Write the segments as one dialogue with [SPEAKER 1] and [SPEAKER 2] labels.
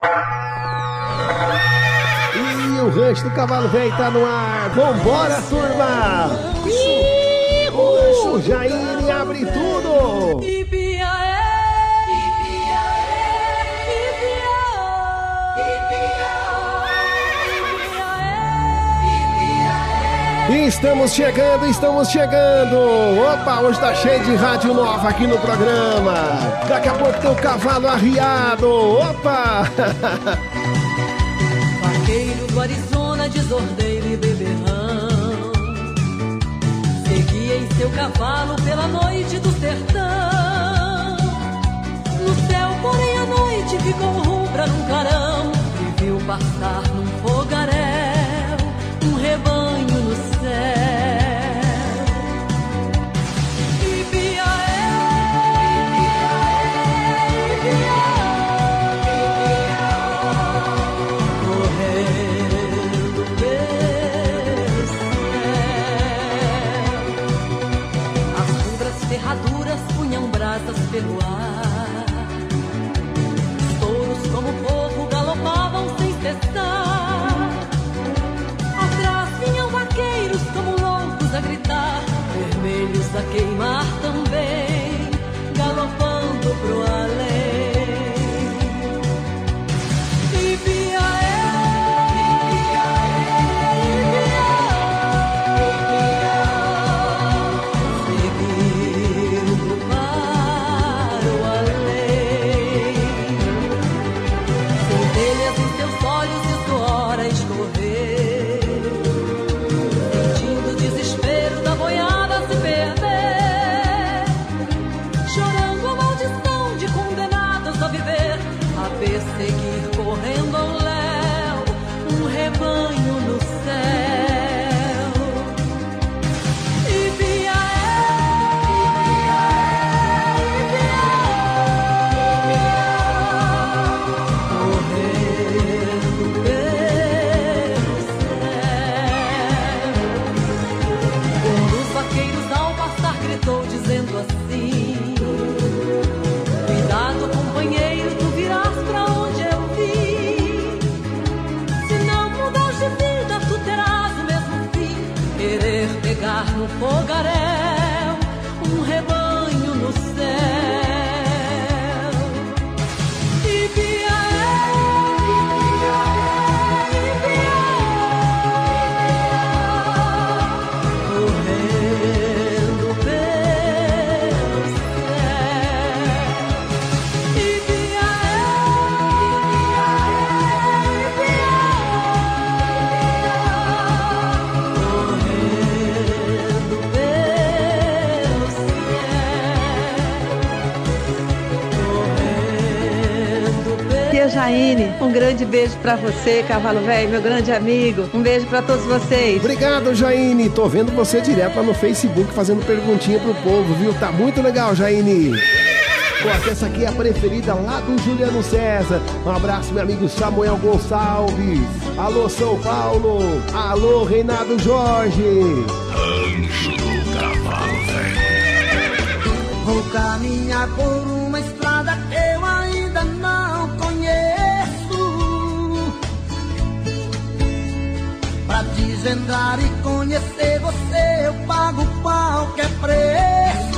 [SPEAKER 1] E o Rancho do Cavalo Velho tá no ar. Vambora, turma! Jaine abre tudo! Estamos chegando! Opa, hoje tá cheio de rádio nova aqui no programa! Daqui a pouco tem o cavalo arriado! Opa!
[SPEAKER 2] Vaqueiro do Arizona, desordeiro e beberrão, seguia em seu cavalo pela noite do sertão. No céu, porém, a noite ficou rubra num clarão, e viu passar num fogaréu um rebanho no céu. Ferraduras punham brasas pelo ar, os touros como fogo galopavam sem cessar. Atrás vinham vaqueiros como loucos a gritar, vermelhos a queimar também, galopando pro além. Seguir correndo ao léu, um rebanho no céu. Correndo pelo céu. Um dos vaqueiros ao passar gritou dizendo assim: cuidado, companheiro, tu virás pra onde eu vim. Se não mudares de vida, tu terás o mesmo fim. Querer pegar no fogaréu um rebanho no céu. Correndo pelo
[SPEAKER 3] Tia Jaine, um grande beijo pra você, Cavalo Velho, meu grande amigo. Um beijo pra todos vocês.
[SPEAKER 1] Obrigado, Jaine. Tô vendo você direto lá no Facebook fazendo perguntinha pro povo, viu? Tá muito legal, Jaine. Pô, essa aqui é a preferida lá do Juliano César. Um abraço, meu amigo Samuel Gonçalves. Alô, São Paulo. Alô, Reinaldo Jorge.
[SPEAKER 4] Rancho do Cavalo Velho.
[SPEAKER 5] Vou caminhar por uma estrada que eu ainda não conheço, pra desvendar e conhecer você eu pago qualquer preço.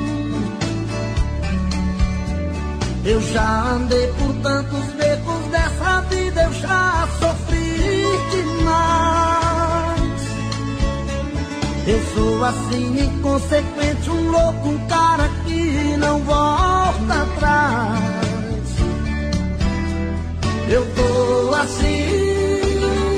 [SPEAKER 5] Eu já andei por tantos becos dessa vida, eu já sofri demais. Eu sou assim inconsequente, um louco, um cara que não volta atrás. Eu tô assim,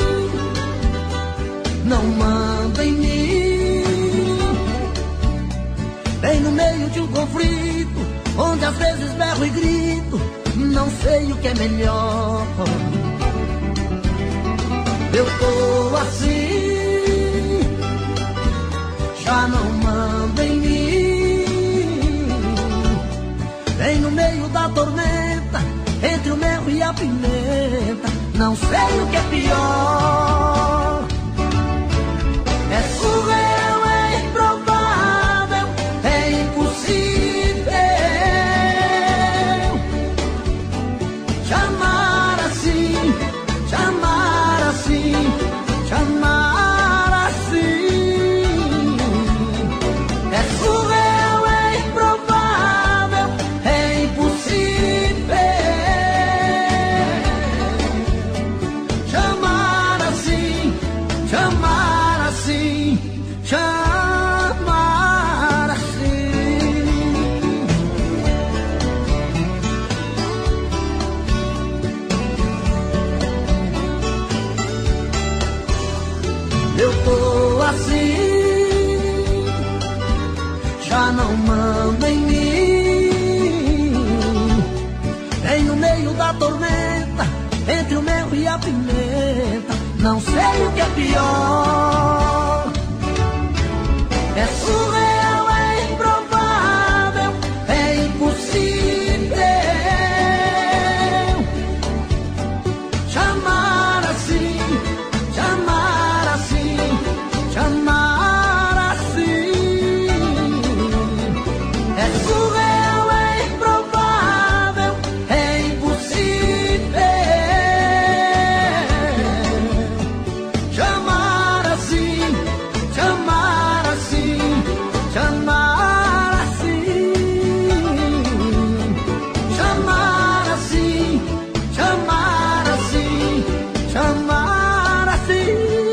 [SPEAKER 5] não mando em mim. Bem no meio de um conflito, onde às vezes berro e grito, não sei o que é melhor. Eu tô assim, já não mando em mim. Bem no meio da tormenta, entre o mel e a pimenta, não sei o que é pior. É surreal, é improvável, é impossível te amar assim. entre o mel e a pimenta, não sei o que é pior. É surreal, é improvável, é impossível chamar assim, chamar assim, chamar assim. É surreal, é improvável, é impossível chamar assim, chamar assim, chamar assim, chamar assim, chamar assim, chamar assim,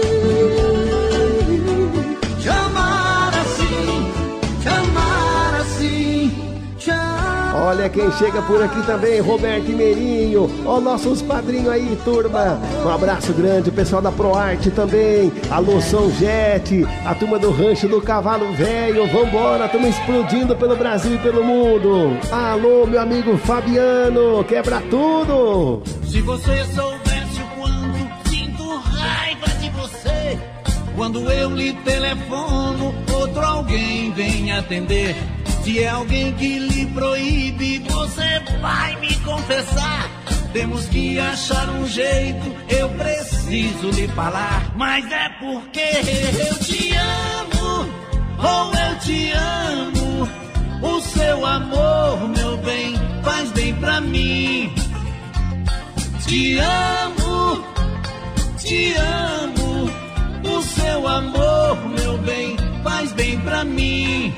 [SPEAKER 5] chamar assim, chamar assim, chamar.
[SPEAKER 1] Olha quem chega por aqui também, Roberto e Meirinho. Ó, nossos padrinhos aí, turma. Um abraço grande, o pessoal da ProArte também. Alô, São Jet, a turma do Rancho do Cavalo Velho. Vambora, estamos explodindo pelo Brasil e pelo mundo. Alô, meu amigo Fabiano, quebra tudo.
[SPEAKER 6] Se você soubesse o quanto sinto raiva de você, quando eu lhe telefono, outro alguém vem atender. Se é alguém que lhe proíbe, você vai me confessar. Temos que achar um jeito, eu preciso lhe falar. Mas é porque eu te amo, ou eu te amo. O seu amor, meu bem, faz bem pra mim. Te amo, te amo. O seu amor, meu bem, faz bem pra mim.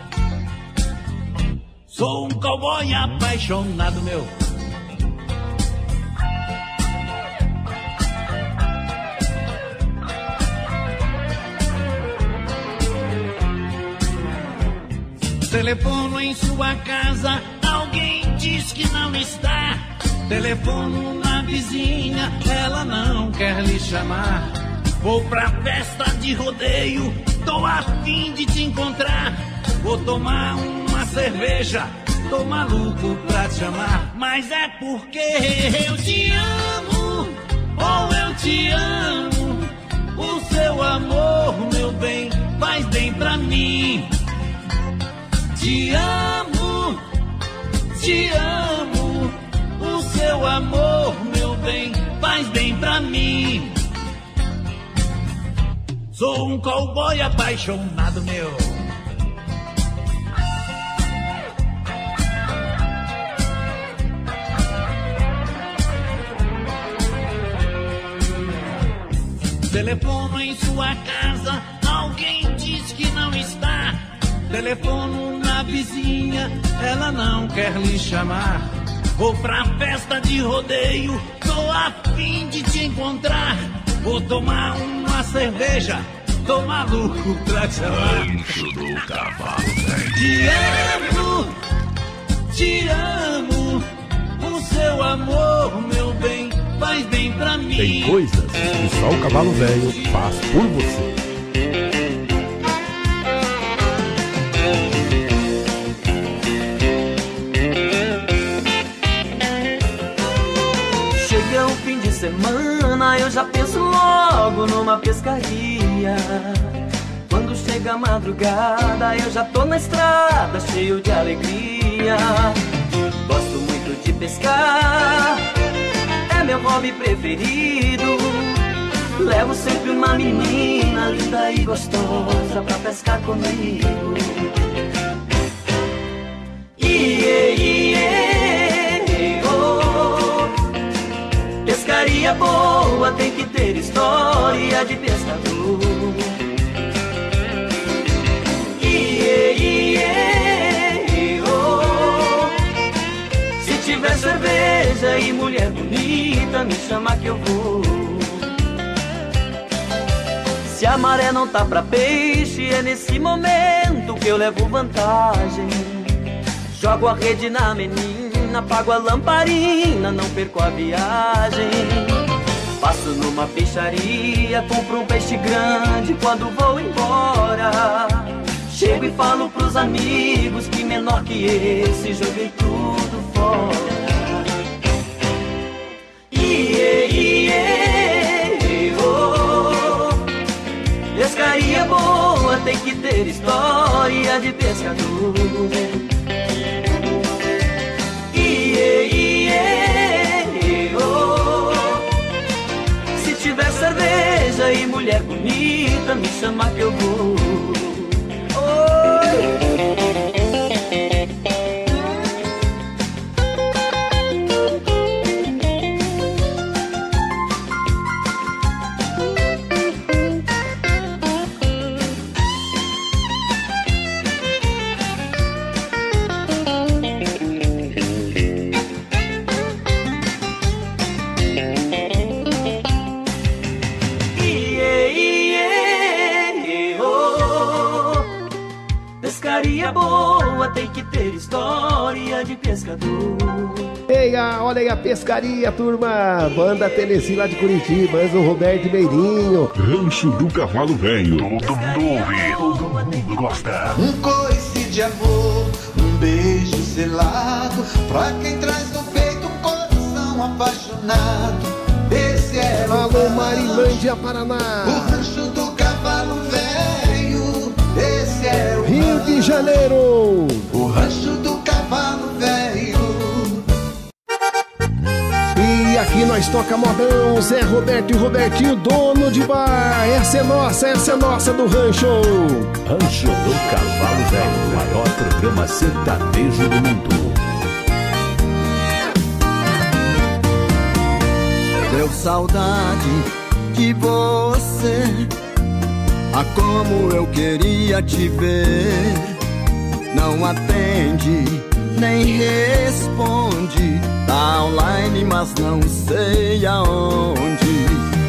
[SPEAKER 6] Sou um cowboy apaixonado, meu. Telefono em sua casa, alguém diz que não está. Telefono na vizinha, ela não quer lhe chamar. Vou pra festa de rodeio, tô a fim de te encontrar. Vou tomar uma cerveja, tô maluco pra te chamar. Mas é porque eu te amo, ou eu te amo. O seu amor, meu bem, faz bem pra mim. Te amo, te amo. O seu amor, meu bem, faz bem pra mim. Sou um cowboy apaixonado, meu. Telefono em sua casa, alguém diz que não está. Telefono na vizinha, ela não quer lhe chamar. Vou pra festa de rodeio, tô a fim de te encontrar. Vou tomar uma cerveja, tô maluco pra te chamar.
[SPEAKER 4] Rancho do Cavalo Velho.
[SPEAKER 6] Te amo, te amo. O seu amor, meu bem, faz bem pra mim.
[SPEAKER 1] Tem coisas que só o Cavalo Velho faz por você.
[SPEAKER 7] Chega o fim de semana, eu já penso logo numa pescaria. Quando chega a madrugada, eu já tô na estrada, cheio de alegria. Gosto muito de pescar, é meu hobby preferido. Levo sempre uma menina linda e gostosa pra pescar comigo. Iê, iê, oh. Pescaria boa tem que ter história de pescador. Iê, iê, oh. Se tiver cerveja e mulher bonita, me chama que eu vou. Se a maré não tá pra peixe, é nesse momento que eu levo vantagem. Jogo a rede na menina, pago a lamparina, não perco a viagem. Passo numa peixaria, compro um peixe grande quando vou embora. Chego e falo pros amigos que menor que esse joguei tudo fora. Iê, ter história de pescador. Se tiver cerveja e mulher bonita, me chama que eu vou. Pescaria boa tem que ter história de pescador.
[SPEAKER 1] Eia, olha aí a pescaria, turma. Banda Tennessee lá de Curitiba, o Roberto Meirinho.
[SPEAKER 4] Rancho do Cavalo Velho. Todo mundo ouve, todo mundo gosta.
[SPEAKER 8] Um coice de amor, um beijo selado, pra quem traz no peito um coração apaixonado. Esse é o
[SPEAKER 1] Alô, Marilândia, Paraná.
[SPEAKER 8] O Rancho do Cavalo Velho. Esse é o
[SPEAKER 1] Rio de Janeiro.
[SPEAKER 8] O Rancho do Cavalo Velho.
[SPEAKER 1] E aqui nós toca modão, Zé Roberto e Robertinho, dono de bar. Essa é nossa do rancho.
[SPEAKER 9] Rancho do Cavalo Velho, o maior programa sertanejo do mundo.
[SPEAKER 5] Deu saudade de você, ah, como eu queria te ver. Não atende, nem responde, tá online mas não sei aonde.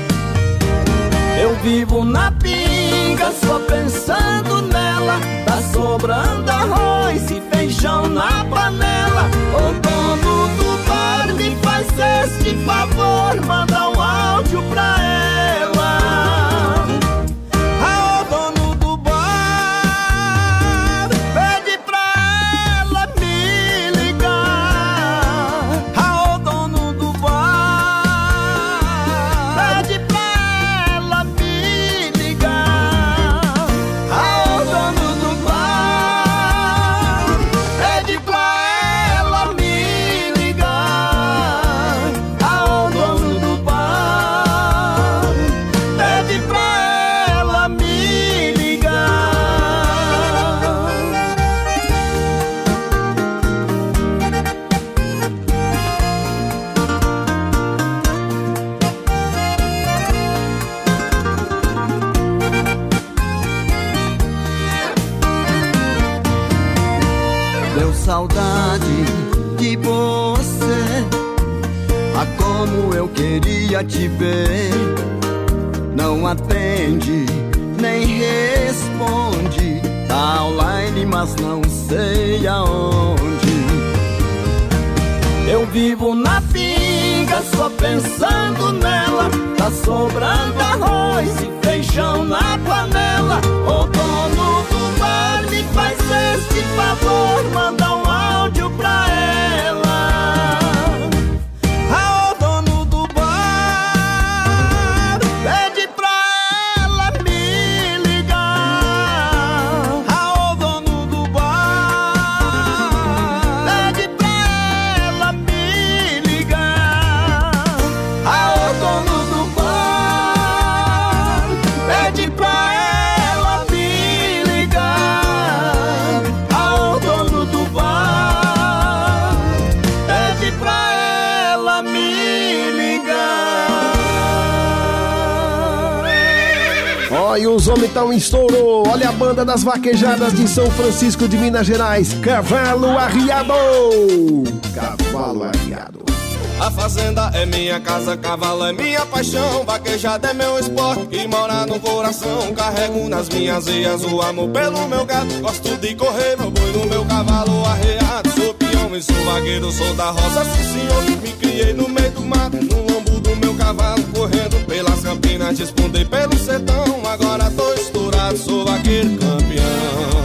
[SPEAKER 5] Eu vivo na pinga só pensando nela, tá sobrando arroz e feijão na panela. O dono do bar me faz este favor, manda um áudio pra ela. Ah, o dono do bar pede pra ela me ligar. Ah, o dono do bar pede pra ela me ligar. Ah, o dono do bar pede pra ela me ligar. Ah, o dono do bar pede pra ela me ligar. Deu saudade de você, ah, como eu queria te ver. Não atende, nem responde, tá online mas não sei aonde. Eu vivo na pinga só pensando nela, tá sobrando arroz e feijão na panela. O dono do bar me faz este favor, manda um áudio pra ela. Ah, o dono do bar pede pra ela me ligar. Ah, o dono do bar pede pra ela me ligar. Ah, o dono do bar pede pra ela me ligar. Ah, o dono do bar pede pra ela me ligar.
[SPEAKER 1] Ó, e os homens tão estourou. Olha a banda das vaquejadas de São Francisco de Minas Gerais. Cavalo Arriado. Cavalo Arriado.
[SPEAKER 10] A fazenda é minha casa, cavalo é minha paixão, vaquejada é meu esporte e mora no coração. Carrego nas minhas veias o amor pelo meu gado, gosto de correr meu boi no meu cavalo arreado. Sou peão e sou vaqueiro, sou da roça, sim senhor. Me criei no meio do mato, no lombo do meu cavalo, correndo pelas campinas, despondei pelo sertão. Agora tô estourado, sou vaqueiro campeão.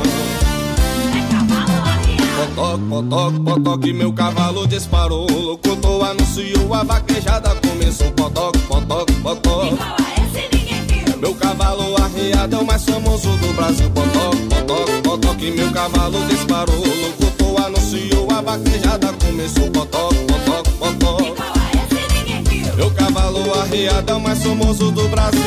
[SPEAKER 10] Potoque, potoque, potoque, meu cavalo disparou. O locutor anunciou, a vaquejada começou. Potoque, potoque, potoque. Meu cavalo arreado é o mais famoso do Brasil. Potoque, potoque. que meu cavalo disparou. Locutor anunciou, a vaquejada começou. Potó, potó, potó. Meu cavalo arreado é o mais famoso do Brasil.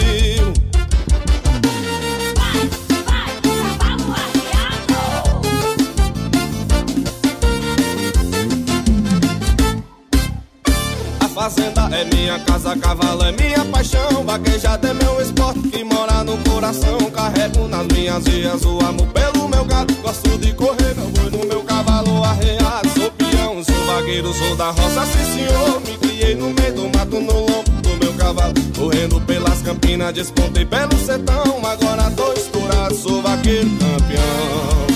[SPEAKER 10] Fazenda é minha casa, cavalo é minha paixão. Vaquejada é meu esporte que mora no coração. Carrego nas minhas veias o amor pelo meu gado. Gosto de correr, meu boi no meu cavalo arreado. Sou peão, sou vaqueiro, sou da roça, sim senhor. Me criei no meio do mato, no lombo do meu cavalo. Correndo pelas campinas, despontei pelo sertão. Agora tô estourado, sou vaqueiro campeão.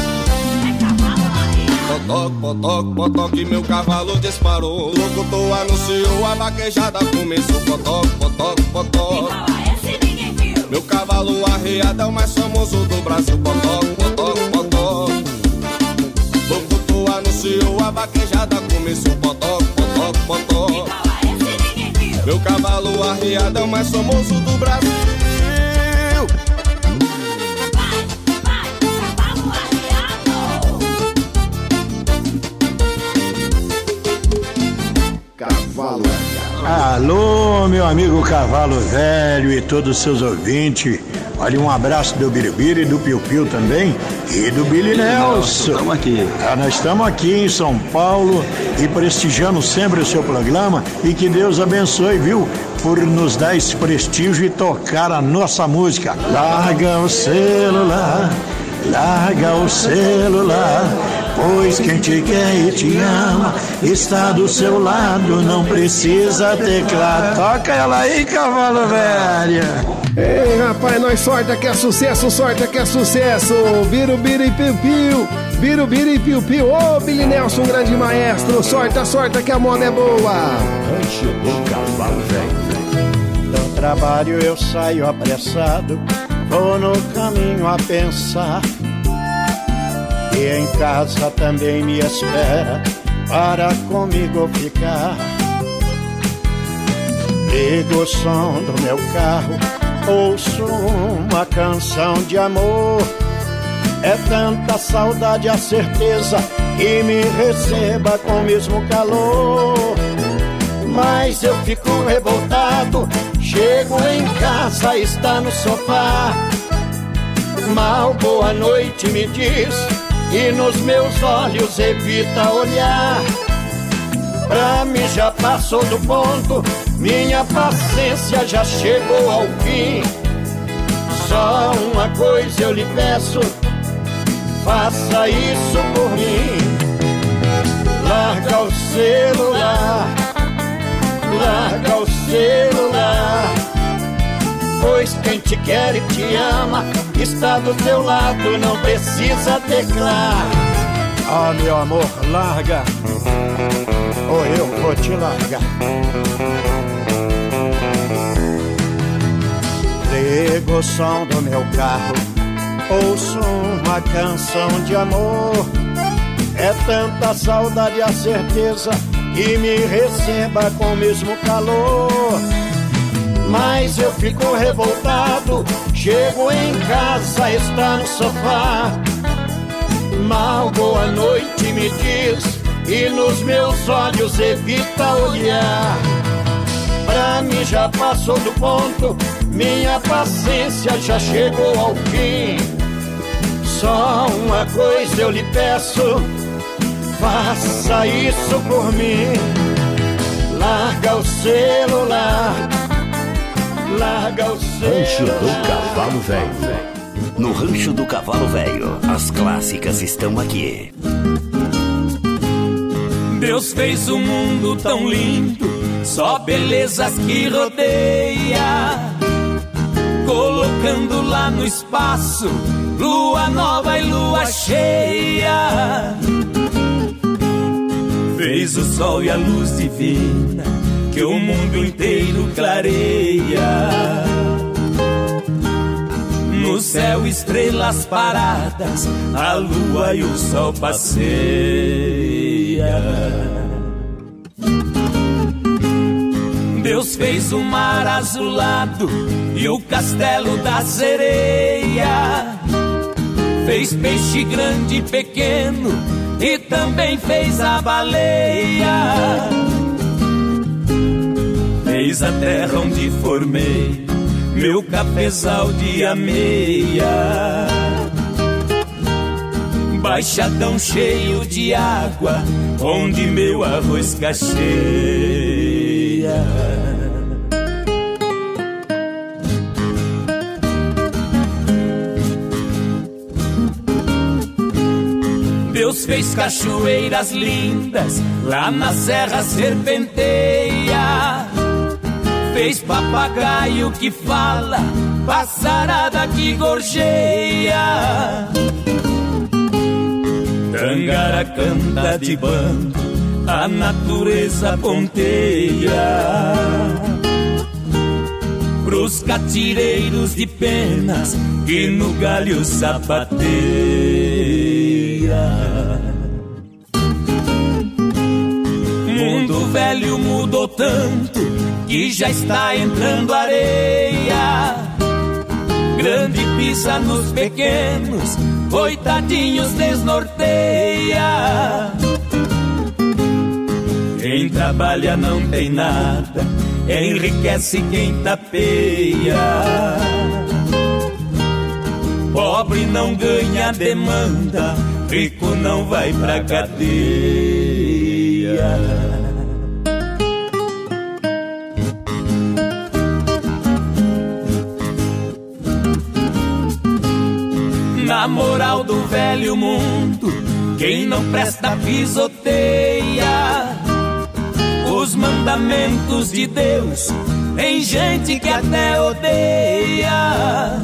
[SPEAKER 10] Potoc, potoc, potoc, meu cavalo disparou. O locutor anunciou, a vaquejada começou. Potoc, potoc, potoc. Meu cavalo arreado é o mais famoso do Brasil. Potoc, potoc, potoc. O locutor anunciou, a vaquejada começou. Potoc, potoc, potoc. Meu cavalo arreado é o mais famoso do Brasil.
[SPEAKER 11] Alô, meu amigo Cavalo Velho e todos os seus ouvintes. Olha, um abraço do Biribiri e do Piu Piu também e do Billy Nelson.
[SPEAKER 12] Estamos aqui.
[SPEAKER 11] Nós estamos aqui em São Paulo e prestigiando sempre o seu programa e que Deus abençoe, viu? Por nos dar esse prestígio e tocar a nossa música. Larga o celular, larga o celular, pois quem te quer e te ama está do seu lado, não precisa teclar. Toca ela aí, Cavalo Velho.
[SPEAKER 1] Ei, rapaz, nós sorte que é sucesso, sorte que é sucesso. Birubiri e piu-piu, birubiri e piu-piu. Ô, Billy Nelson, um grande maestro. Sorte que a moda é boa.
[SPEAKER 9] Rancho do Cavalo Velho.
[SPEAKER 11] Do trabalho eu saio apressado, vou no caminho a pensar. E em casa também me espera para comigo ficar. Ligo o som do meu carro, ouço uma canção de amor. É tanta saudade, a certeza que me receba com o mesmo calor. Mas eu fico revoltado, chego em casa, está no sofá. Mal boa noite me diz e nos meus olhos evita olhar. Pra mim já passou do ponto, minha paciência já chegou ao fim. Só uma coisa eu lhe peço, faça isso por mim. Larga o celular, larga o celular, pois quem te quer e te ama está do teu lado, não precisa teclar. Ah, meu amor, larga, ou eu vou te largar. Ligo o som do meu carro, ouço uma canção de amor. É tanta saudade, a certeza que me receba com o mesmo calor. Mas eu fico revoltado, chego em casa, está no sofá. Mal boa noite me diz e nos meus olhos evita olhar. Pra mim já passou do ponto, minha paciência já chegou ao fim. Só uma coisa eu lhe peço, faça isso por mim. Larga o celular, larga o celular.
[SPEAKER 9] Rancho do Cavalo Velho.
[SPEAKER 12] No Rancho do Cavalo Velho, as clássicas estão aqui.
[SPEAKER 13] Deus fez o mundo tão lindo, só belezas que rodeia, colocando lá no espaço lua nova e lua cheia. Fez o sol e a luz divina que o mundo inteiro clareia. No céu estrelas paradas, a lua e o sol passeia. Deus fez o mar azulado e o castelo da sereia. Fez peixe grande e pequeno e também fez a baleia. Fez a terra onde formei meu cafezal de ameia. Baixadão cheio de água, onde meu arroz cacheia. Deus fez cachoeiras lindas, lá na Serra Serpenteia. Fez papagaio que fala, passarada que gorjeia. Tangara canta de bando, a natureza ponteia. Pros catireiros de penas que no galho sapateia. Mundo velho mudou tanto que já está entrando areia. Grande pisa nos pequenos, coitadinhos desnorteia. Quem trabalha não tem nada, enriquece quem tapeia. Pobre não ganha demanda, rico não vai pra cadeia. Na moral do velho mundo, quem não presta pisoteia os mandamentos de Deus. Tem gente que até odeia.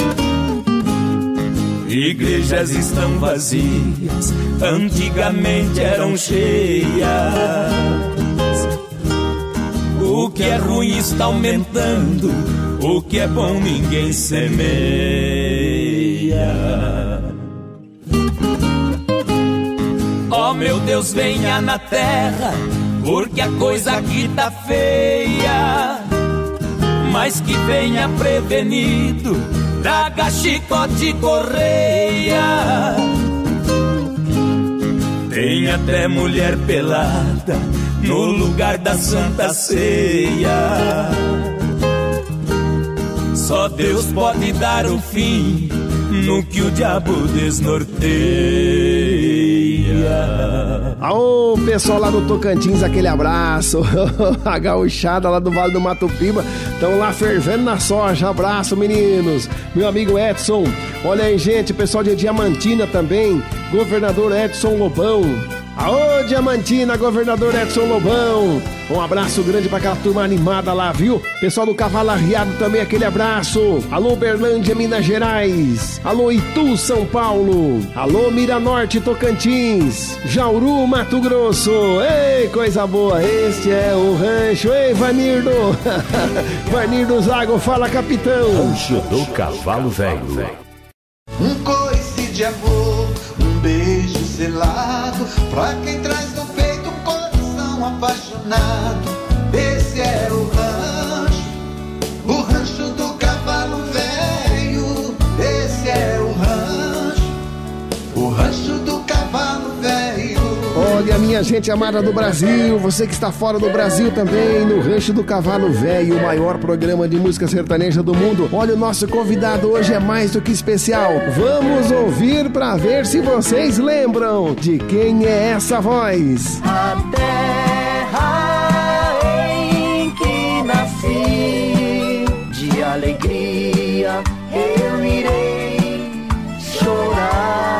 [SPEAKER 13] Igrejas estão vazias, antigamente eram cheias. O que é ruim está aumentando, o que é bom ninguém semeia. Oh meu Deus, venha na terra, porque a coisa aqui tá feia. Mas que venha prevenido, traga chicote e correia. Tem até mulher pelada no lugar da Santa Ceia. Só Deus pode dar o fim no que o diabo desnorteia.
[SPEAKER 1] Aô, pessoal lá do Tocantins, aquele abraço. A gauchada lá do Vale do Mato Piba estão lá fervendo na soja. Abraço, meninos. Meu amigo Edson, olha aí, gente, pessoal de Diamantina também, governador Edson Lobão. Aô, Diamantina, governador Edson Lobão. Um abraço grande pra aquela turma animada lá, viu? Pessoal do Cavalo Arriado também, aquele abraço. Alô, Uberlândia, Minas Gerais. Alô, Itu, São Paulo. Alô, Miranorte, Tocantins. Jauru, Mato Grosso. Ei, coisa boa, este é o rancho. Ei, Vanirdo. Vanirdo Zago, fala, capitão.
[SPEAKER 9] Rancho do Cavalo Velho.
[SPEAKER 8] Um coice de amor, um beijo selado, pra quem traz no peito um coração apaixonado. Esse é o rancho do cavalo velho. Esse é o rancho do cavalo velho.
[SPEAKER 1] Olha, minha gente amada do Brasil, você que está fora do Brasil também, no Rancho do Cavalo Velho, o maior programa de música sertaneja do mundo. Olha, o nosso convidado hoje é mais do que especial. Vamos ouvir para ver se vocês lembram de quem é essa voz.
[SPEAKER 5] A terra em que nasci, de alegria eu irei chorar.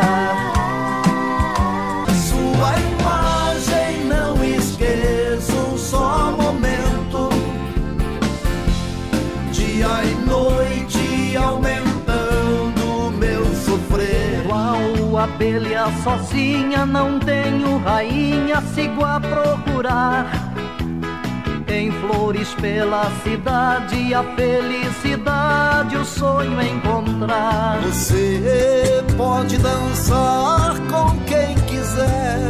[SPEAKER 5] Abelha sozinha, não tenho rainha, sigo a procurar em flores pela cidade, a felicidade, o sonho encontrar.
[SPEAKER 14] Você pode dançar com quem quiser,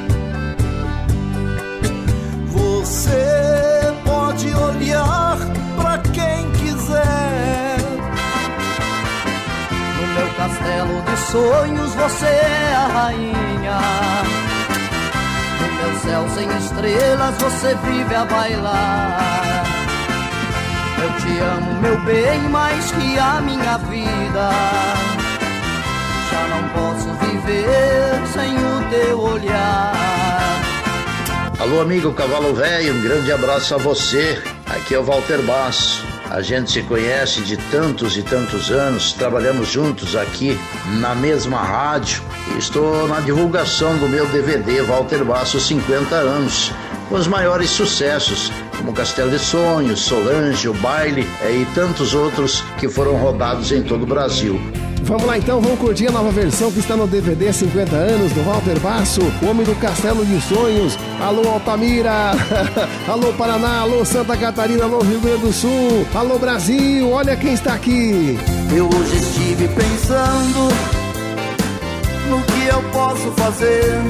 [SPEAKER 14] você pode olhar pra quem quiser.
[SPEAKER 5] No meu castelo de sonhos você é a rainha. No meu céu sem estrelas você vive a bailar. Eu te amo, meu bem, mais que a minha vida. Já não posso viver sem o teu olhar.
[SPEAKER 15] Alô, amigo Cavalo Velho, um grande abraço a você. Aqui é o Walter Basso. A gente se conhece de tantos e tantos anos, trabalhamos juntos aqui na mesma rádio. Estou na divulgação do meu DVD Walter Basso 50 anos, com os maiores sucessos, como Castelo de Sonhos, Solange, O Baile e tantos outros que foram rodados em todo o Brasil.
[SPEAKER 1] Vamos lá então, vamos curtir a nova versão que está no DVD 50 anos do Walter Basso, o Homem do Castelo de Sonhos. Alô Altamira, alô Paraná, alô Santa Catarina, alô Rio Grande do Sul, alô Brasil, olha quem está aqui.
[SPEAKER 5] Eu hoje estive pensando no que eu posso fazer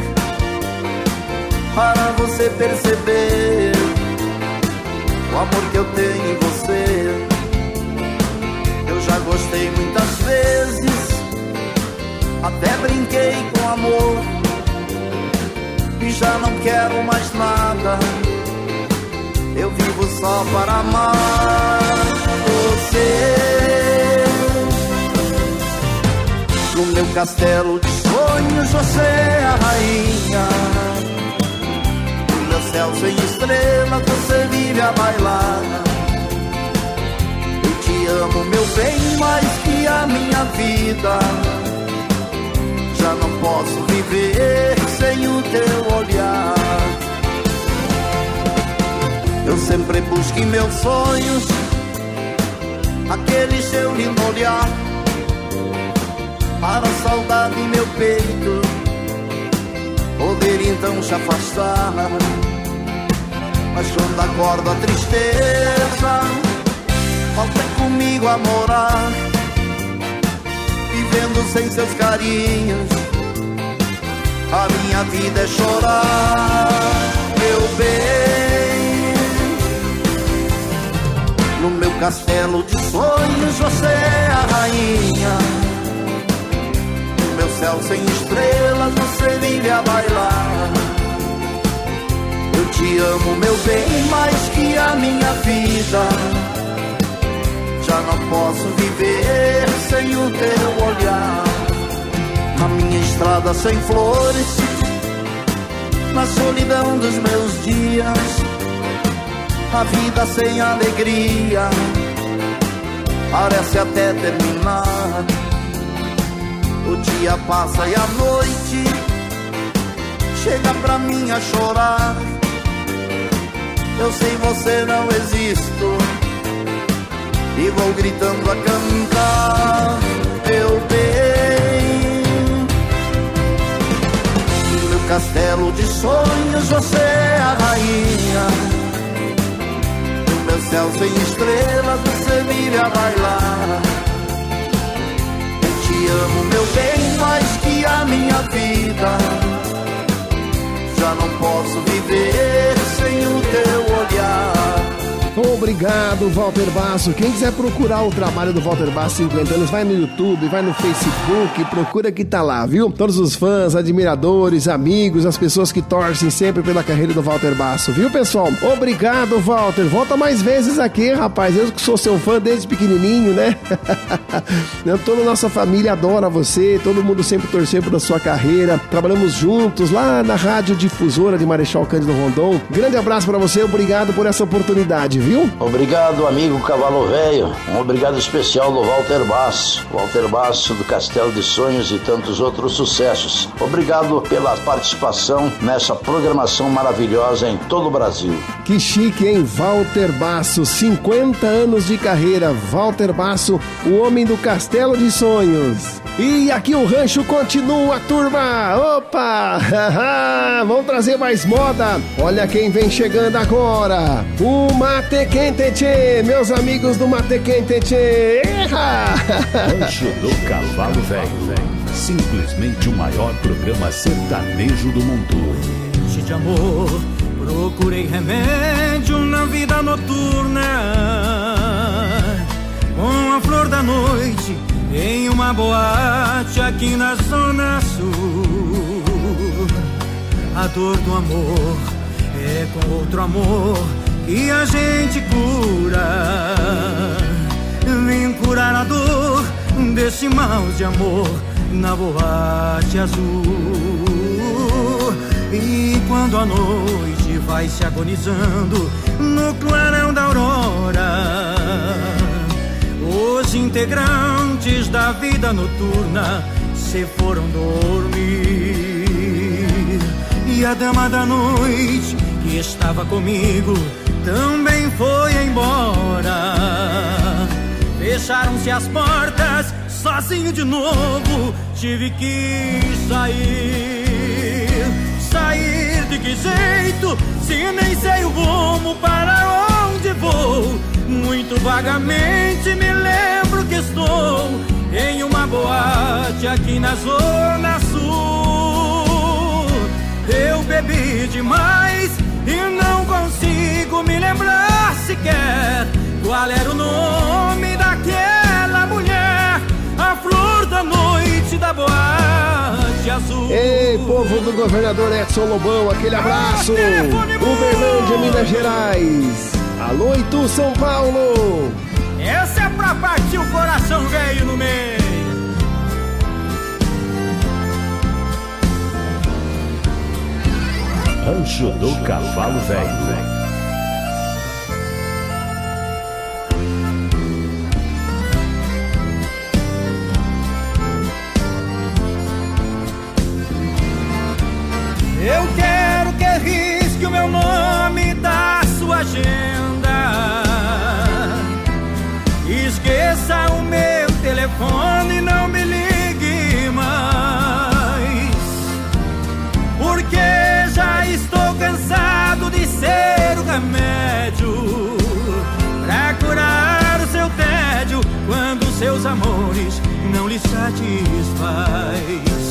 [SPEAKER 5] para você perceber o amor que eu tenho em você. Eu já gostei muitas vezes, até brinquei com amor, e já não quero mais nada. Eu vivo só para amar você. No meu castelo de sonhos você é a rainha. No meu céu sem estrelas você vive a bailar. Te amo, meu bem, mais que a minha vida. Já não posso viver sem o teu olhar. Eu sempre busco em meus sonhos aquele seu lindo olhar, para a saudade em meu peito poder então te afastar. Mas quando acordo a tristeza, volta comigo a morar, vivendo sem seus carinhos. A minha vida é chorar, meu bem. No meu castelo de sonhos você é a rainha. No meu céu sem estrelas você vive a bailar. Eu te amo, meu bem, mais que a minha vida. Já não posso viver sem o teu olhar. Na minha estrada sem flores, na solidão dos meus dias, a vida sem alegria parece até terminar. O dia passa e a noite chega pra mim a chorar. Eu sem você não existo e vou gritando a cantar, meu bem. No meu castelo de sonhos você é a rainha. No meu céu sem estrelas você vive a bailar. Eu te amo, meu bem, mais que a minha vida. Já não posso viver sem o teu olhar.
[SPEAKER 1] Obrigado, Walter Basso. Quem quiser procurar o trabalho do Walter Basso 50 anos, vai no YouTube, vai no Facebook, procura que tá lá, viu? Todos os fãs, admiradores, amigos, as pessoas que torcem sempre pela carreira do Walter Basso, viu, pessoal? Obrigado, Walter. Volta mais vezes aqui, rapaz. Eu que sou seu fã desde pequenininho, né? Toda a nossa família adora você, todo mundo sempre torceu pela sua carreira. Trabalhamos juntos lá na Rádio Difusora de Marechal Cândido Rondon. Grande abraço pra você, obrigado por essa oportunidade, viu?
[SPEAKER 15] Obrigado, amigo Cavalo Velho. Um obrigado especial do Walter Basso. Walter Basso do Castelo de Sonhos e tantos outros sucessos. Obrigado pela participação nessa programação maravilhosa em todo o Brasil.
[SPEAKER 1] Que chique, hein? Walter Basso, 50 anos de carreira. Walter Basso, o homem do Castelo de Sonhos. E aqui o rancho continua, turma. Opa! Vamos trazer mais moda. Olha quem vem chegando agora. O Mate Quente Tchê, meus amigos do Mate Quente Tchê.
[SPEAKER 9] Rancho do Cavalo Velho. Simplesmente o maior programa sertanejo do mundo.
[SPEAKER 13] Enche de amor, procurei remédio na vida noturna. Com a flor da noite em uma
[SPEAKER 16] uma boate aqui na Zona Sul. A dor do amor é com outro amor que a gente cura. Vim curar a dor desse mal de amor na boate azul. E quando a noite vai se agonizando no clarão da aurora, os integrantes da vida noturna se foram dormir. E a dama da noite que estava comigo também foi embora. Fecharam-se as portas, sozinho de novo tive que sair. Sair de que jeito, se nem sei o rumo para onde vou? Muito vagamente me lembro que estou em uma boate aqui na Zona Sul. Eu bebi demais e não consigo me lembrar sequer qual era o nome daquela mulher, a flor da noite da boate azul.
[SPEAKER 1] Ei, povo do governador Edson Lobão, aquele abraço. Uberlândia, Minas Gerais. Alô, Itu, São Paulo.
[SPEAKER 16] Essa é pra partir o coração velho no meio.
[SPEAKER 9] Rancho do Cavalo Velho.
[SPEAKER 16] Eu quero que risque o meu nome da sua agenda. Esqueça o meu telefone e não me ligue mais, porque já estou cansado de ser o remédio pra curar o seu tédio quando seus amores não lhe satisfaz.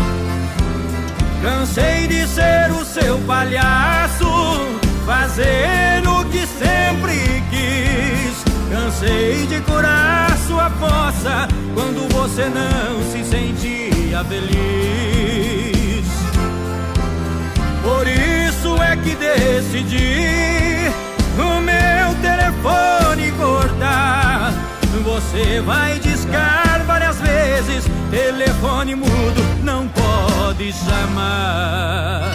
[SPEAKER 16] Cansei de ser o seu palhaço, fazendo o que sempre quis. Cansei de curar sua fossa quando você não se sentia feliz. Por isso é que decidi o meu telefone cortar. Você vai discar várias vezes, telefone mudo não pode chamar.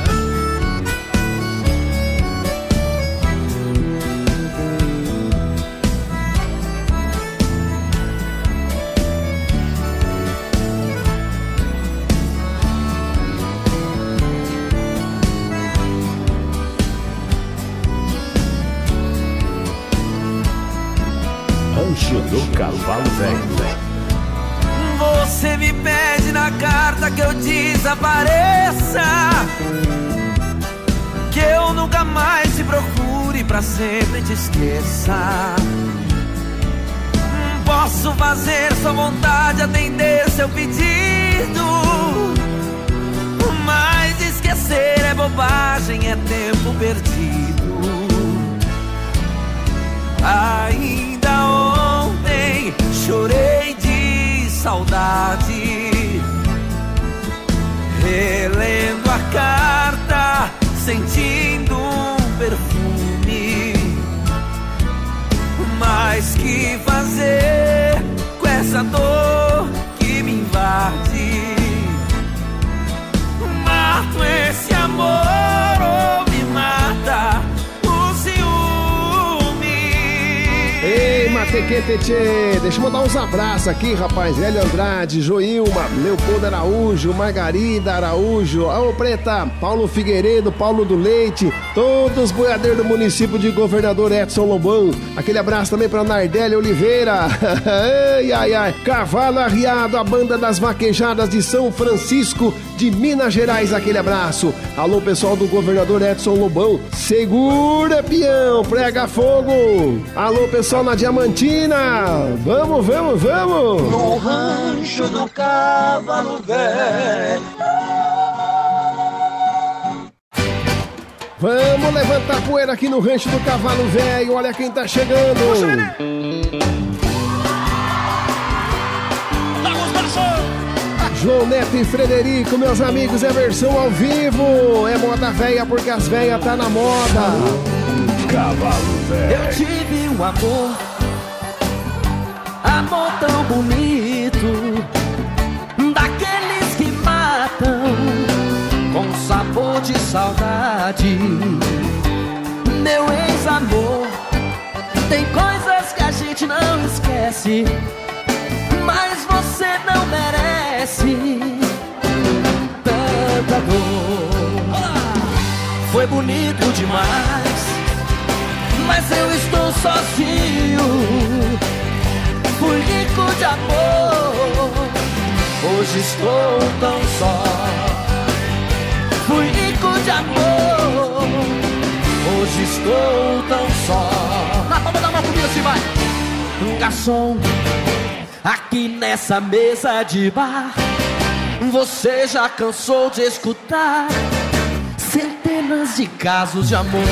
[SPEAKER 9] Rancho do Cavalo Velho.
[SPEAKER 17] Você me pede na carta que eu desapareça, que eu nunca mais te procure, pra sempre te esqueça. Posso fazer sua vontade, atender seu pedido, mas esquecer é bobagem, é tempo perdido. Ainda ontem chorei de saudade, relendo a carta, sentindo um perfume. Mas que fazer com essa dor que me invade? Mato esse amor ou me mata o ciúme?
[SPEAKER 1] Ei, Matequetê, deixa eu mandar uns abraços aqui, rapaz. Hélio Andrade, Joilma, Leopoldo Araújo, Margarida Araújo, Ô Preta, Paulo Figueiredo, Paulo do Leite, todos os boiadeiros do município de Governador Edson Lobão. Aquele abraço também pra Nardélia Oliveira. Ai, ai, ai. Cavalo Arriado, a banda das vaquejadas de São Francisco de Minas Gerais, aquele abraço. Alô, pessoal do Governador Edson Lobão. Segura, peão, prega fogo. Alô, pessoal na Diamantina. Vamos, vamos, vamos.
[SPEAKER 5] No rancho do Cavalo Velho.
[SPEAKER 1] Vamos levantar poeira aqui no Rancho do Cavalo Velho. Olha quem tá chegando.
[SPEAKER 16] Vamos, garçom!
[SPEAKER 1] João Neto e Frederico, meus amigos, é versão ao vivo. É moda véia porque as véias tá na moda.
[SPEAKER 9] Cavalo Velho.
[SPEAKER 17] Eu tive um amor tão bonito, daqueles que matam com sabor de saudade. Meu ex-amor, tem coisas que a gente não esquece, mas você não merece tanta dor. Foi bonito demais, mas eu estou sozinho. Fui rico de amor, hoje estou tão só. Fui rico de amor, hoje estou tão só. Na palma da mão comigo assim, vai. Garçom, aqui nessa mesa de bar, você já cansou de escutar centenas de casos de amor.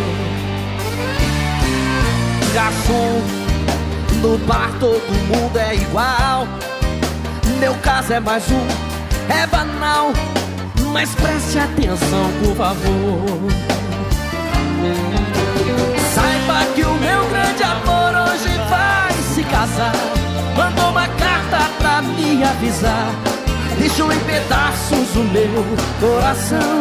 [SPEAKER 17] Garçom, no bar todo mundo é igual, meu caso é mais um, é banal, mas preste atenção, por favor. Saiba que o meu grande amor hoje vai se casar. Mandou uma carta pra me avisar, deixou em pedaços o meu coração.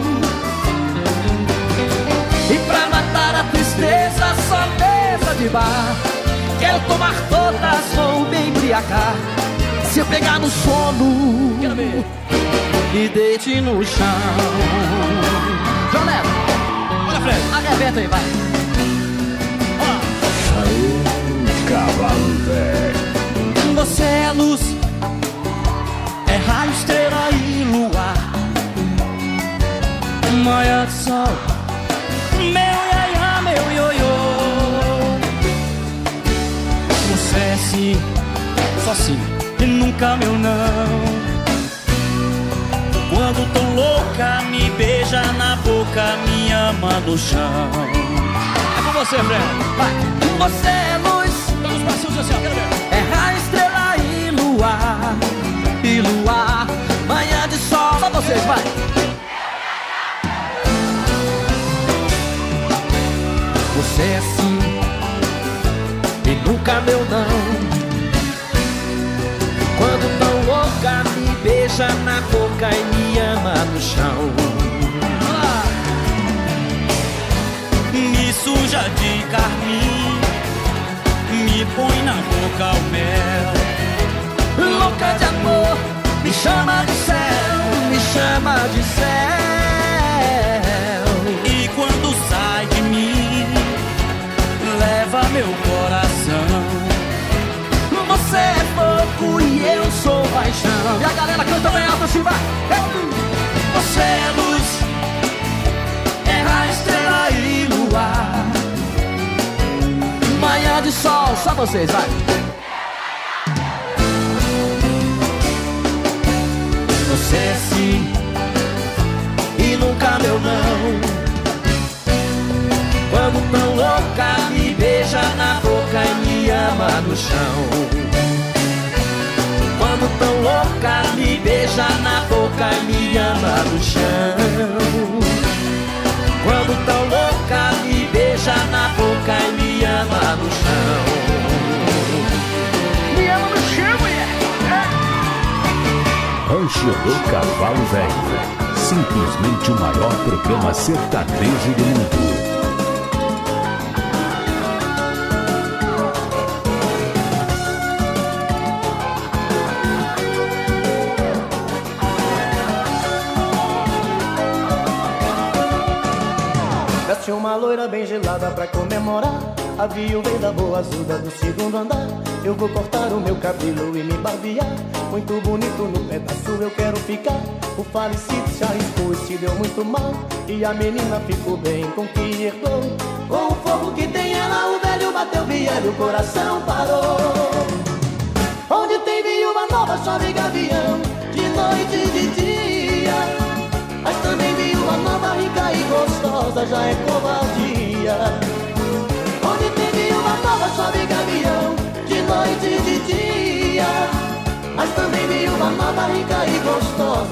[SPEAKER 17] E pra matar a tristeza, só mesa de bar. Quero tomar todas, vou me embriagar. Se eu pegar no sono, quero ver, me deite no chão. João Neto, olha Fred, arrebenta aí, vai.
[SPEAKER 9] Cavalo Velho.
[SPEAKER 16] Você é luz, é raio, estrela e luar, manhã de sol, meu iaia, meu ioiô. Você é sim, só sim, e nunca meu não. Quando tô louca, me beija na boca, me ama no chão. É com você, Fred, vai.
[SPEAKER 17] Você é luz,
[SPEAKER 16] todos os bracinhos assim, ó, quero ver.
[SPEAKER 17] é raio, estrela e luar, manhã de sol. Só vocês, vai. Você é sim e nunca meu não. Quando tão louca, me beija na boca e me ama no chão.
[SPEAKER 16] Me suja de carmim, me põe na boca o mel.
[SPEAKER 17] Louca de amor, me chama de céu, me chama de céu.
[SPEAKER 16] E quando sai de mim, leva meu coração.
[SPEAKER 17] Você é fogo e eu sou paixão. E a galera canta bem alto assim, vai. Você é luz, é raio, estrela e luar, manhã de sol. Só vocês, vai. Você é sim e nunca meu não. Quando tão louca, me beija na boca e me ama no chão. Quando tão louca, me beija na boca e me ama no chão. Quando tão louca, me beija na boca e me ama no chão. Me ama no chão, mulher.
[SPEAKER 9] Rancho do Cavalo Velho, simplesmente o maior programa sertanejo do mundo.
[SPEAKER 18] Veste uma loira bem gelada pra comemorar a viuvez da boa azuda do segundo andar. Eu vou cortar o meu cabelo e me barbear, muito bonito no pedaço eu quero ficar. O falecido já expôs, te deu muito mal, e a menina ficou bem com que herdou. Com o fogo que tem ela, o velho bateu viela e o coração parou. Onde tem viúva nova chove gavião, de noite e de dia, mas também viúva nova rica e gostosa já é covardia. Onde tem viúva nova chove gavião, de noite e de dia, mas também viúva nova rica e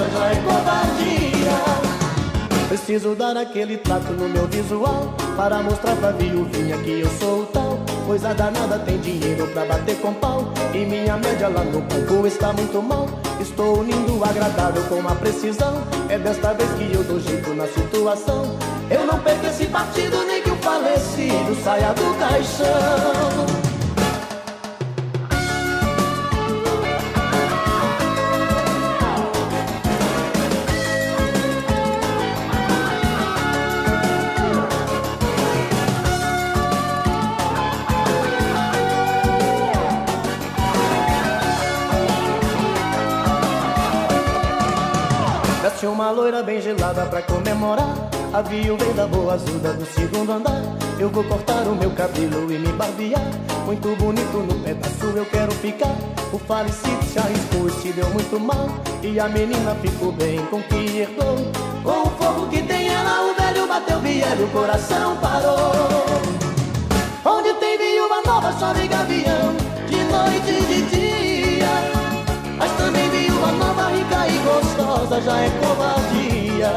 [SPEAKER 18] gostosa já é covardia. Preciso dar aquele trato no meu visual para mostrar pra viuvinha que eu sou o tal. Coisa danada, tem dinheiro pra bater com pau e minha média lá no banco está muito mal. Estou lindo, agradável com a precisão. É desta vez que eu dou jeito na situação. Eu não perco esse partido nem que o falecido saia do caixão. Uma loira bem gelada pra comemorar a viúva da boa azuda do segundo andar. Eu vou cortar o meu cabelo e me barbear. Muito bonito no pedaço eu quero ficar. O falecido se arriscou e se deu muito mal. E a menina ficou bem com que herdou. Com o fogo que tem ela, o velho bateu biela e o coração parou. Onde tem viúva nova chove gavião, de noite e de dia. Mas também viúva nova, rica e gostosa já é covardia.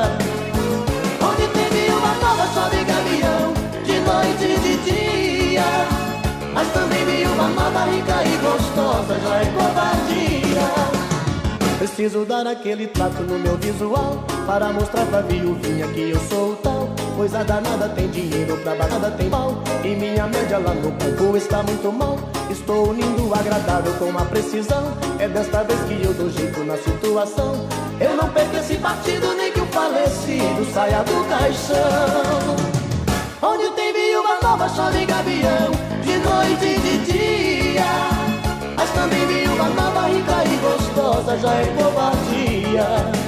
[SPEAKER 18] Onde tem viúva nova chove gavião, de noite e de dia. Mas também viúva nova, rica e gostosa já é covardia. Preciso dar aquele trato no meu visual para mostrar pra viuvinha que eu sou o tal. Coisa danada, tem dinheiro pra batata, tem pau e minha média lá no banco está muito mal. Estou lindo, agradável com a precisão. É desta vez que eu dou jeito na situação. Eu não perco esse partido nem que o falecido saia do caixão. Onde tem viúva nova chove gavião, de noite e de dia. Mas também viúva nova, rica e gostosa já é covardia.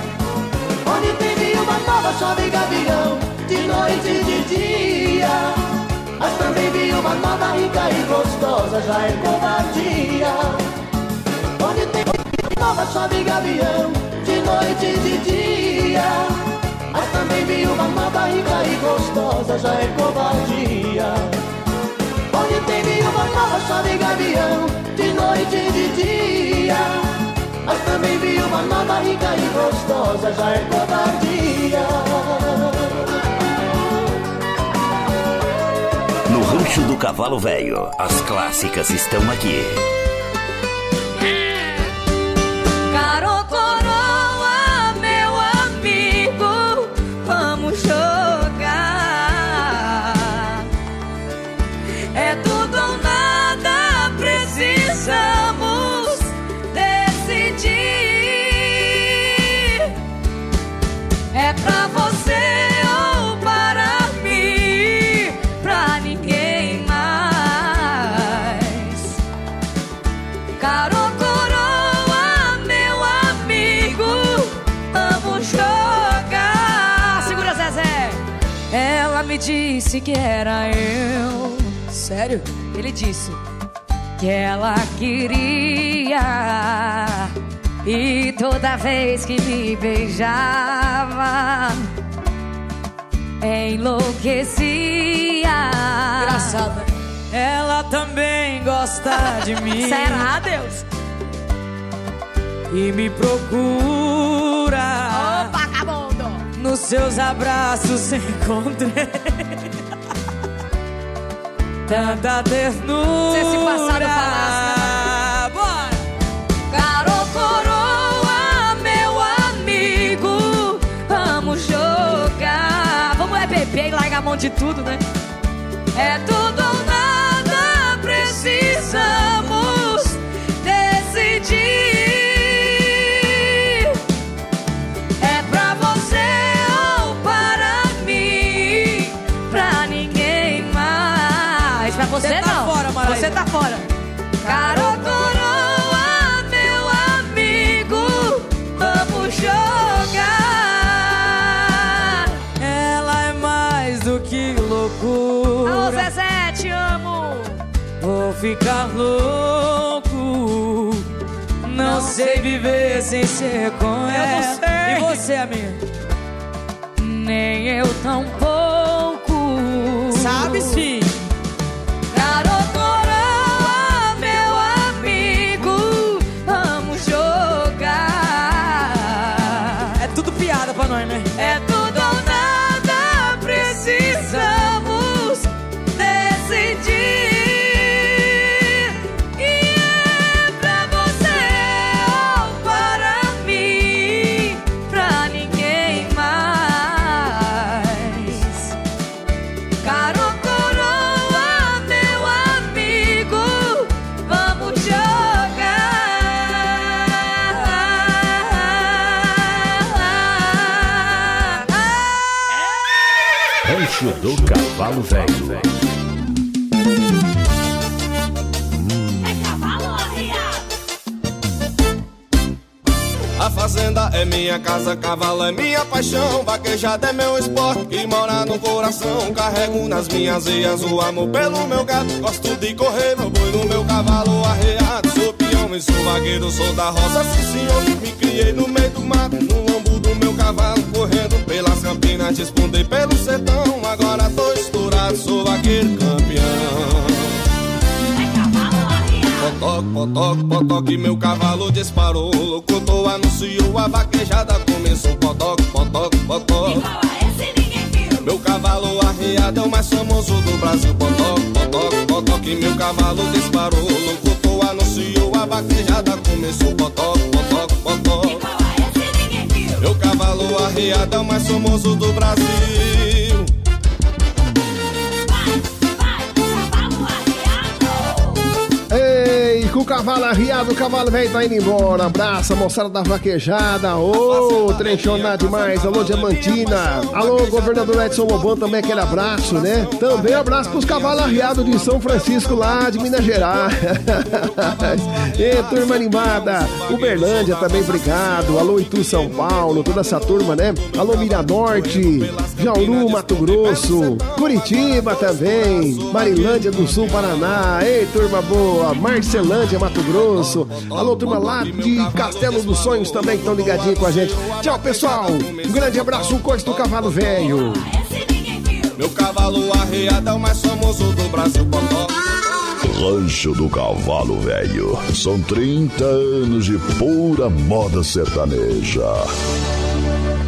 [SPEAKER 18] Onde tem viúva nova chove gavião, de noite e de dia. Mas também viúva nova, rica e gostosa já é covardia. Onde tem viúva nova chove gavião, de noite e de dia. Mas também viúva nova, rica e gostosa já é covardia. Onde tem viúva nova chove gavião, de noite e de dia. Mas também viúva nova, rica e gostosa já é covardia.
[SPEAKER 12] No Rancho do Cavalo Velho, as clássicas estão aqui.
[SPEAKER 2] Caro coroa, meu amigo, vamos jogar. É tudo ou nada, precisamos decidir. É pra você ou para mim, pra ninguém mais. Caro coroa, meu amigo, vamos jogar. Segura, Zezé. Ela me disse que era eu. Sério? Ele disse que ela queria. E toda vez que me beijava, enlouquecia.
[SPEAKER 17] Engraçada. Ela também gosta de mim.
[SPEAKER 2] Será, Deus?
[SPEAKER 17] E me procura.
[SPEAKER 2] Ô, vagabundo!
[SPEAKER 17] Nos seus abraços encontrei tanta ternura.
[SPEAKER 2] Se esse passado falasse,
[SPEAKER 17] bora!
[SPEAKER 2] Caro coroa, meu amigo, vamos jogar. Vamos beber e largar a mão de tudo, né? É tudo ou nada, precisamos decidir. É pra você ou para mim, pra ninguém mais. Pra você
[SPEAKER 17] Você tá
[SPEAKER 2] não,
[SPEAKER 17] fora, Maraísa.
[SPEAKER 2] você tá fora. Caro coroa, meu amigo, vamos jogar.
[SPEAKER 17] Ela é mais do que loucura.
[SPEAKER 2] Alô, Zezé, te amo.
[SPEAKER 17] Vou ficar louco. Não sei viver sem ser com ela.
[SPEAKER 2] não sei.
[SPEAKER 17] E você, amiga?
[SPEAKER 2] Nem eu tão pouco.
[SPEAKER 17] Sabe sim.
[SPEAKER 2] Caro coroa, meu amigo, vamos jogar.
[SPEAKER 9] Rancho do Cavalo Velho.
[SPEAKER 10] A fazenda é minha casa, cavalo é minha paixão, vaquejada é meu esporte que mora no coração. Carrego nas minhas veias o amor pelo meu gato, gosto de correr meu boi no meu cavalo arreado. Sou peão e sou vaqueiro, sou da roça, sim senhor. Me criei no meio do mato, no lombo do meu cavalo, correndo pelas campinas, respondei pelo sertão. Agora tô estourado, sou vaqueiro campeão. Potoque, potoque, potoque, meu cavalo disparou. Locutor anunciou, a vaquejada começou. Potoque, potoque, potoque. Meu cavalo arreado é o mais famoso do Brasil. Potoque, potoque, potoque, meu cavalo disparou. Locutor anunciou, a vaquejada começou. Potoque, potoque, potoque. Meu cavalo arreado é o mais famoso do Brasil.
[SPEAKER 1] Com o cavalo arriado, o cavalo velho tá indo embora. Abraça, moçada da vaquejada. Ô, trenchona demais. Alô, Diamantina. Alô, governador Edson Lobão, também aquele abraço, né? Também abraço pros cavalos arriados de São Francisco, lá de Minas Gerais. E turma animada. Uberlândia também, obrigado. Alô, Itu, São Paulo, toda essa turma, né? Alô, Miranorte, Jauru, Mato Grosso, Curitiba também, Marilândia do Sul, Paraná. Ei, turma boa. Marcelândia, Mato Grosso. Alô, turma lá de Castelo dos Sonhos também que estão ligadinhos com a gente. Tchau, pessoal. Um grande abraço, um coice do cavalo velho.
[SPEAKER 10] Meu cavalo arreado é o mais famoso do Brasil.
[SPEAKER 4] Rancho do Cavalo Velho. São 30 anos de pura moda sertaneja.